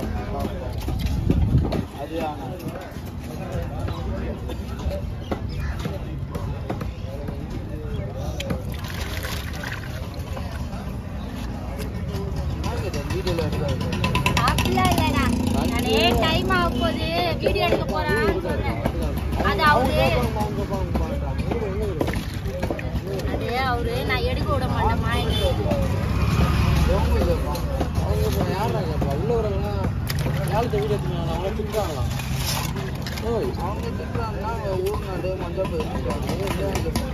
அது டைம் ஆக போகுது வீடியோ எடுக்க போறான்னு சொன்னேன் அது அவரு நான் எடுக்க விட மாட்டேன் அவங்க திட்டுறாங்கன்னா ஊர் நாடு மஞ்சள்